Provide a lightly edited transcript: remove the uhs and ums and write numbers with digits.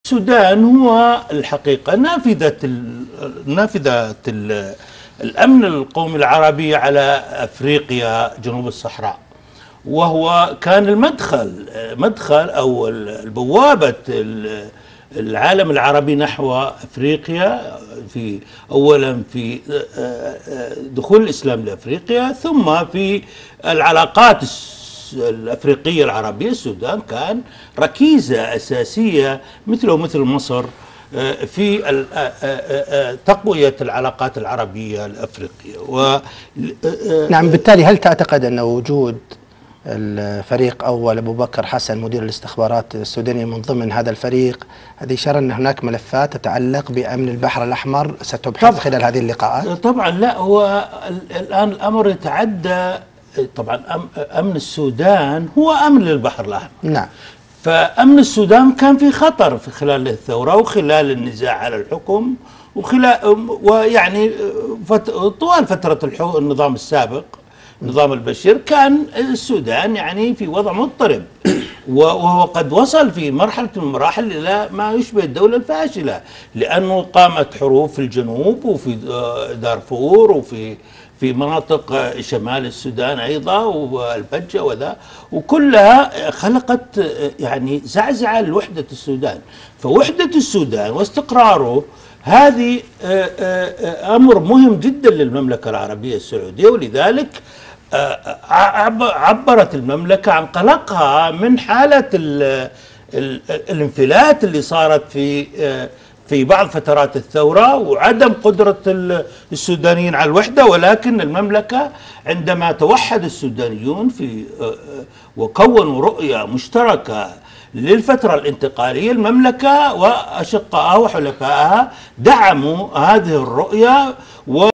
السودان هو الحقيقة نافذة الأمن القومي العربي على أفريقيا جنوب الصحراء، وهو كان مدخل أو البوابة العالم العربي نحو أفريقيا، أولا في دخول الإسلام لأفريقيا، ثم في العلاقات الأفريقية العربية. السودان كان ركيزة أساسية مثله مثل مصر في تقوية العلاقات العربية الأفريقية. نعم، بالتالي هل تعتقد أن وجود الفريق أول أبو بكر حسن مدير الاستخبارات السودانية من ضمن هذا الفريق هذه إشارة أن هناك ملفات تتعلق بأمن البحر الأحمر ستبحث خلال هذه اللقاءات؟ طبعا لا، هو الآن الأمر يتعدى. طبعا أمن السودان هو أمن للبحر الأحمر. نعم. فأمن السودان كان في خطر في خلال الثورة وخلال النزاع على الحكم ويعني طوال فترة النظام السابق، نظام البشير، كان السودان يعني في وضع مضطرب، وهو قد وصل في مرحلة من المراحل إلى ما يشبه الدولة الفاشلة، لأنه قامت حروب في الجنوب وفي دارفور وفي مناطق شمال السودان أيضا والفجة وذا، وكلها خلقت يعني زعزعة لوحدة السودان. فوحدة السودان واستقراره هذه أمر مهم جدا للمملكة العربية السعودية، ولذلك عبرت المملكة عن قلقها من حالة الانفلات اللي صارت في بعض فترات الثورة وعدم قدرة السودانيين على الوحدة. ولكن المملكة عندما توحد السودانيون وكونوا رؤية مشتركة للفترة الانتقالية، المملكة وأشقائها وحلفائها دعموا هذه الرؤية